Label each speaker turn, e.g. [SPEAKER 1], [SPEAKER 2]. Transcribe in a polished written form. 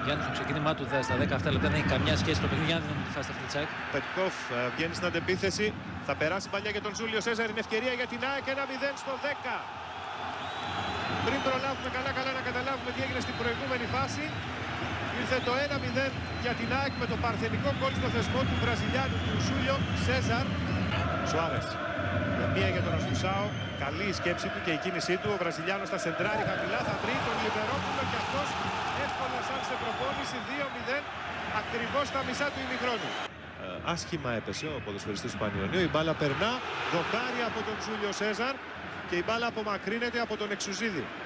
[SPEAKER 1] Γιάννης στο ξεκίνημά του στα 17 λεπτά δεν έχει καμιά σχέση το παιχνίδι. Γιάννη, τη φάση αυτή τσάκ.
[SPEAKER 2] Πετκόφ βγαίνει στην αντεπίθεση. Θα περάσει παλιά για τον Τζούλιο Σέζαρ. Είναι ευκαιρία για την ΑΕΚ. 1-0 στο 10. Πριν προλάβουμε καλά να καταλάβουμε τι έγινε στην προηγούμενη φάση, ήρθε το 1-0 για την ΑΕΚ με το παρθενικό γκολ στο θεσμό του Βραζιλιάνου του Τζούλιο Σέζαρ. Σουάρες. Με μία για τον Αστουσάο. Καλή η σκέψη του και η κίνησή του. Ο Βραζιλιάνος θα σεντράρει χαμηλά, θα βρει τον Λιβερόπουλο και αυτός εύκολα σαν σε προπόνηση 2-0 ακριβώς στα μισά του ημιχρόνου. Άσχημα έπεσε ο ποδοσφαιριστής του Πανιωνίου. Η μπάλα περνά, δοκάρει από τον Τζούλιο Σέζαρ και η μπάλα απομακρύνεται από τον Εξουζίδη.